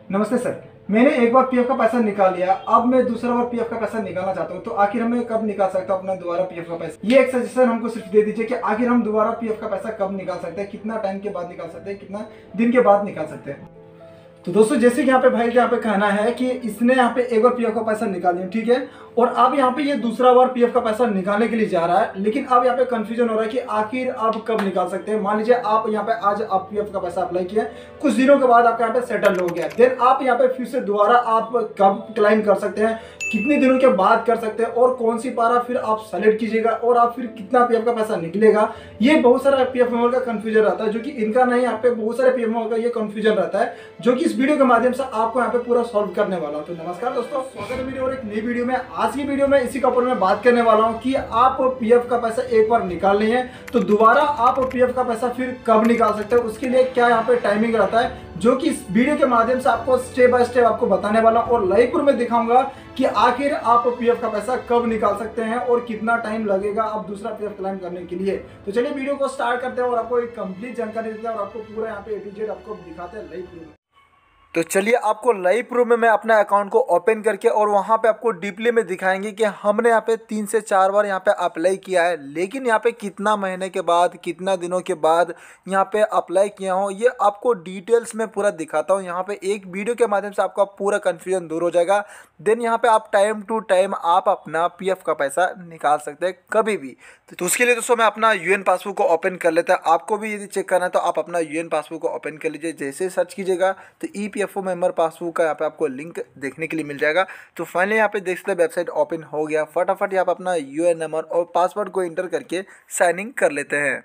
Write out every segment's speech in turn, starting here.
नमस्ते सर। मैंने एक बार पीएफ का पैसा निकाल लिया, अब मैं दूसरा बार पीएफ का पैसा निकालना चाहता हूँ, तो आखिर मैं कब निकाल सकता हूँ अपना दोबारा पीएफ का पैसा? ये एक सजेशन हमको सिर्फ दे दीजिए कि आखिर हम दोबारा पीएफ का पैसा कब निकाल सकते हैं, कितना टाइम के बाद निकाल सकते हैं, कितना दिन के बाद निकाल सकते हैं। तो दोस्तों, जैसे कि यहाँ पे भाई यहाँ पे कहना है कि इसने यहाँ पे एक बार पीएफ का पैसा निकाल लिया, ठीक है, और अब यहाँ पे ये दूसरा बार पीएफ का पैसा निकालने के लिए जा रहा है, लेकिन अब यहाँ पे कंफ्यूजन हो रहा है कि आखिर अब कब निकाल सकते हैं। मान लीजिए आप यहाँ पे आज आप पीएफ का पैसा अप्लाई किया, कुछ दिनों के बाद आपका यहाँ पे सेटल हो गया, देन आप यहाँ पे फिर से दोबारा आप कब क्लाइम कर सकते हैं, कितने दिनों के बाद कर सकते हैं, और कौन सी पारा फिर आप सेलेक्ट कीजिएगा, और आप फिर कितना पीएफ का पैसा निकलेगा। ये बहुत सारा पीएफ मेंबर का कंफ्यूजन रहता है, जो कि इनका नहीं, यहाँ पे बहुत सारे पीएफ मेंबर का ये कंफ्यूजन रहता है, जो कि इस वीडियो के माध्यम से आपको यहाँ पे पूरा सॉल्व करने वाला हूँ। तो नमस्कार दोस्तों, स्वागत है मेरी और एक नई वीडियो में। आज की वीडियो में इसी के ऊपर मैं बात करने वाला हूँ कि आप पीएफ का पैसा एक बार निकाल लिए हैं, तो दोबारा आप पीएफ का पैसा फिर कब निकाल सकते हैं, उसके लिए क्या यहाँ पे टाइमिंग रहता है, जो कि इस वीडियो के माध्यम से आपको स्टेप बाय स्टेप आपको बताने वाला हूं, और लाइव प्रूफ में दिखाऊंगा कि आखिर आप पीएफ का पैसा कब निकाल सकते हैं और कितना टाइम लगेगा आप दूसरा पीएफ क्लेम करने के लिए। तो चलिए वीडियो को स्टार्ट करते हैं और आपको एक कंप्लीट जानकारी देते हैं और आपको पूरा यहाँ पे A to Z आपको दिखाते हैं लाइव प्रूफ। तो चलिए आपको लाइव प्रूफ में मैं अपना अकाउंट को ओपन करके और वहाँ पे आपको डीपली में दिखाएंगे कि हमने यहाँ पे 3 से 4 बार यहाँ पे अप्लाई किया है, लेकिन यहाँ पे कितना महीने के बाद, कितना दिनों के बाद यहाँ पे अप्लाई किया हो, ये आपको डिटेल्स में पूरा दिखाता हूँ। यहाँ पे एक वीडियो के माध्यम से आपका पूरा कन्फ्यूजन दूर हो जाएगा। देन यहाँ पे आप टाइम टू टाइम आप अपना पीएफ का पैसा निकाल सकते हैं कभी भी। तो उसके लिए दोस्तों मैं अपना यूएन पासबुक को ओपन कर लेता है। आपको भी यदि चेक करना है तो आप अपना यूएन पासबुक को ओपन कर लीजिए। जैसे सर्च कीजिएगा तो ईपीएफओ मेंबर पासबुक का यहाँ पे आपको लिंक देखने के लिए मिल जाएगा। तो फाइनली यहाँ पे देख सकते हैं वेबसाइट ओपन हो गया। फटाफट यहाँ पे अपना यूएन नंबर और पासवर्ड को इंटर करके साइन इन कर लेते हैं।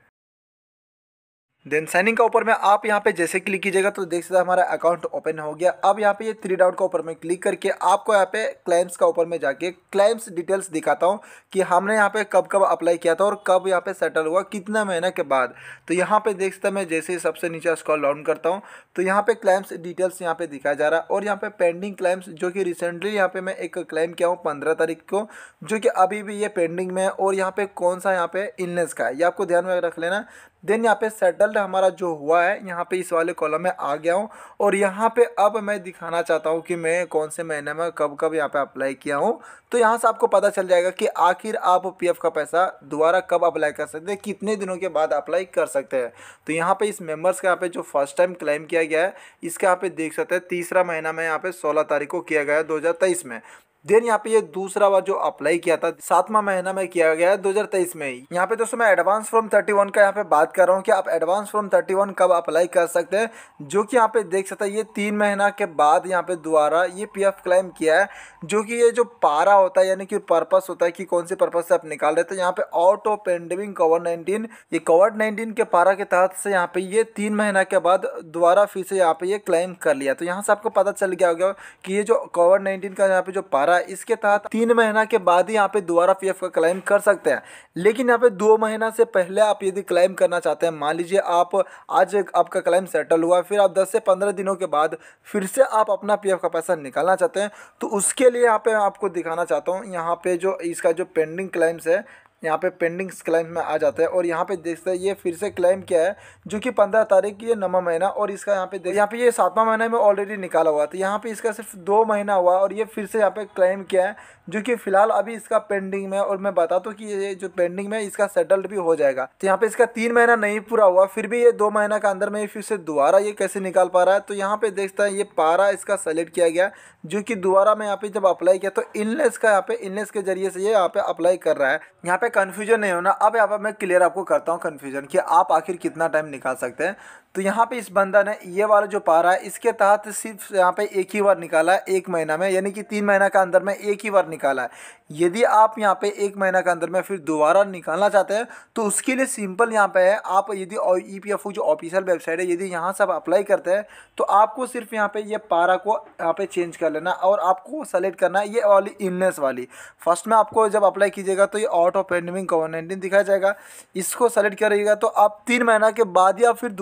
देन साइनिंग का ऊपर में आप यहाँ पे जैसे क्लिक कीजिएगा तो देख सकते हैं हमारा अकाउंट ओपन हो गया। अब यहाँ पे ये 3 डॉट का ऊपर में क्लिक करके आपको यहाँ पे क्लेम्स का ऊपर में जाके क्लेम्स डिटेल्स दिखाता हूँ कि हमने यहाँ पे कब कब अप्लाई किया था और कब यहाँ पे सेटल हुआ, कितना महीना के बाद। तो यहाँ पे देख सकते हैं मैं जैसे ही सबसे नीचे स्क्रॉल डाउन करता हूँ तो यहाँ पे क्लेम्स डिटेल्स यहाँ पे दिखाया जा रहा है, और यहाँ पे पेंडिंग क्लेम्स जो कि रिसेंटली यहाँ पे मैं एक क्लेम किया हूँ 15 तारीख को, जो कि अभी भी ये पेंडिंग में है, और यहाँ पे कौन सा यहाँ पे इलनेस का है ये आपको ध्यान में रख लेना। देन यहाँ पे सेटल्ड हमारा जो हुआ है यहाँ पे इस वाले कॉलम में आ गया हूँ, और यहाँ पे अब मैं दिखाना चाहता हूँ कि मैं कौन से महीने में कब कब यहाँ पे अप्लाई किया हूँ। तो यहाँ से आपको पता चल जाएगा कि आखिर आप पीएफ का पैसा दोबारा कब अप्लाई कर सकते हैं, कितने दिनों के बाद अप्लाई कर सकते हैं। तो यहाँ पे इस मेंबर्स का यहाँ पे जो फर्स्ट टाइम क्लेम किया गया है इसका यहाँ पे देख सकते हैं 3रा महीना में यहाँ पे 16 तारीख को किया गया है 2023 में। देन यहाँ पे ये दूसरा बार जो अप्लाई किया था 7वां महीना में किया गया है 2023 में ही। यहाँ पे दोस्तों मैं एडवांस फ्रॉम 31 का यहाँ पे बात कर रहा हूँ कि आप एडवांस फ्रॉम 31 कब अप्लाई कर सकते हैं, जो कि यहाँ पे देख सकते हैं ये 3 महीना के बाद यहाँ पे दोबारा ये पीएफ क्लेम किया है, जो कि ये जो पारा होता है यानी कि पर्पस होता है कि कौन से पर्पस से आप निकाल रहे थे। यहाँ पे आउट ऑफ पेंडेमिक कोविड-19, ये कोविड-19 के पारा के तहत से यहाँ पे ये 3 महीना के बाद दोबारा फिर से यहाँ पे ये क्लेम कर लिया। तो यहाँ से आपको पता चल गया होगा कि ये जो कोविड-19 का यहाँ पे जो पारा इसके तहत 3 महीना के बाद ही यहाँ पे दोबारा पीएफ का क्लेम कर सकते हैं। लेकिन यहाँ पे 2 महीना से पहले आप यदि क्लेम करना चाहते हैं, मान लीजिए आप आज आपका क्लेम सेटल हुआ, फिर आप 10 से 15 दिनों के बाद फिर से आप अपना पीएफ का पैसा निकालना चाहते हैं, तो उसके लिए यहाँ पे आपको दिखाना चाहता हूँ। यहाँ पे जो इसका जो पेंडिंग क्लेम्स है यहाँ पे पेंडिंग क्लेम में आ जाता है, और यहाँ पे देखते हैं ये फिर से क्लेम किया है जो कि 15 तारीख की, ये 9वां महीना, और इसका यहाँ पे ये 7वां महीना में ऑलरेडी निकाला हुआ था। यहाँ पे इसका सिर्फ 2 महीना हुआ और ये फिर से यहाँ पे क्लेम किया है, जो कि फिलहाल अभी इसका पेंडिंग में। और मैं बता दूँ कि ये जो पेंडिंग में इसका सेटल्ड भी हो जाएगा। तो यहाँ पे इसका 3 महीना नहीं पूरा हुआ, फिर भी ये 2 महीना का अंदर में फिर से दोबारा ये कैसे निकाल पा रहा है। तो यहाँ पे देखता है ये पारा इसका सेलेक्ट किया गया, जो कि दोबारा मैं यहाँ पे जब अप्लाई किया तो इलनेस का यहाँ पे इलनेस के जरिए से ये यहाँ पे अप्लाई कर रहा है। यहाँ पे कन्फ्यूजन नहीं होना। अब यहाँ पे मैं क्लियर आपको करता हूँ कन्फ्यूजन कि आप आखिर कितना टाइम निकाल सकते हैं। तो यहाँ पे इस बंदा ने ये वाला जो पारा है इसके तहत सिर्फ यहाँ पे एक ही बार निकाला है 1 महीना में, यानी कि 3 महीना का अंदर में एक ही बार निकाला है। यदि आप यहाँ पे 1 महीना के अंदर में फिर दोबारा निकालना चाहते हैं तो उसके लिए सिंपल यहाँ पे है, आप यदि ईपीएफओ जो ऑफिशियल वेबसाइट है यदि यहाँ से आप अप्लाई करते हैं तो आपको सिर्फ यहाँ पे ये पारा को यहाँ पे चेंज कर लेना, और आपको सेलेक्ट करना है ये वाली इलनेस वाली। फर्स्ट में आपको जब अप्लाई कीजिएगा तो ये आउट ऑफ पेंडेमिक कोविड-19 दिखाया जाएगा, इसको सेलेक्ट करिएगा तो आप 3 महीना के बाद या फिर दोबारा अप्लाई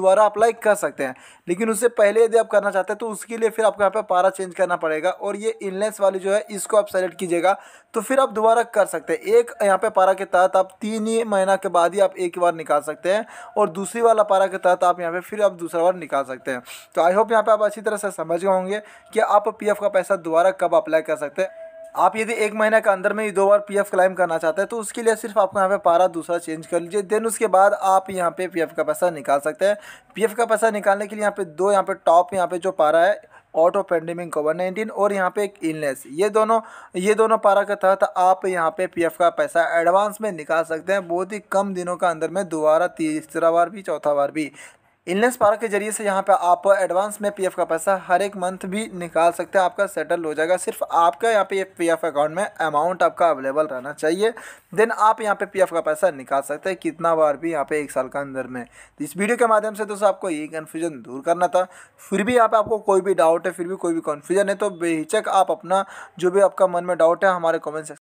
अप्लाई कर सकते हैं। लेकिन उससे पहले यदि आप करना चाहते हैं तो उसके लिए फिर आपको यहाँ पे पारा चेंज करना पड़ेगा और ये इनलेस वाली जो है इसको आप सेलेक्ट कीजिएगा तो फिर आप दोबारा कर सकते हैं। एक यहाँ पे पारा के तहत आप 3 ही महीना के बाद ही आप एक बार निकाल सकते हैं और दूसरी वाला पारा के तहत आप यहाँ पे फिर आप दूसरा बार निकाल सकते हैं। तो आई होप यहाँ पे आप अच्छी तरह से समझ गए होंगे कि आप पीएफ का पैसा दोबारा कब अप्लाई कर सकते हैं। आप यदि 1 महीने के अंदर में ही 2 बार पीएफ क्लेम करना चाहते हैं तो उसके लिए सिर्फ आपको यहाँ पे पारा दूसरा चेंज कर लीजिए, देन उसके बाद आप यहाँ पे पीएफ का पैसा निकाल सकते हैं। पीएफ का पैसा निकालने के लिए यहाँ पे दो यहाँ पे टॉप यहाँ पे जो पारा है ऑटो पेंडेमिक कोविड-19 और यहाँ पे एक इलनेस, ये दोनों पारा के तहत आप यहाँ पे पीएफ का पैसा एडवांस में निकाल सकते हैं बहुत ही कम दिनों का अंदर में, दोबारा तीसरा बार भी चौथा बार भी। इलनेस पारा के जरिए से यहाँ पे आप एडवांस में पीएफ का पैसा हर एक मंथ भी निकाल सकते हैं, आपका सेटल हो जाएगा। सिर्फ आपका यहाँ पे पीएफ अकाउंट में अमाउंट आपका अवेलेबल रहना चाहिए, देन आप यहाँ पे पीएफ का पैसा निकाल सकते हैं कितना बार भी यहाँ पे 1 साल का अंदर में। तो इस वीडियो के माध्यम से दोस्तों आपको ये कन्फ्यूजन दूर करना था। फिर भी यहाँ पे आपको कोई भी डाउट है, फिर भी कोई भी कन्फ्यूजन है तो बेहिचक आप अपना जो भी आपका मन में डाउट है हमारे कॉमेंट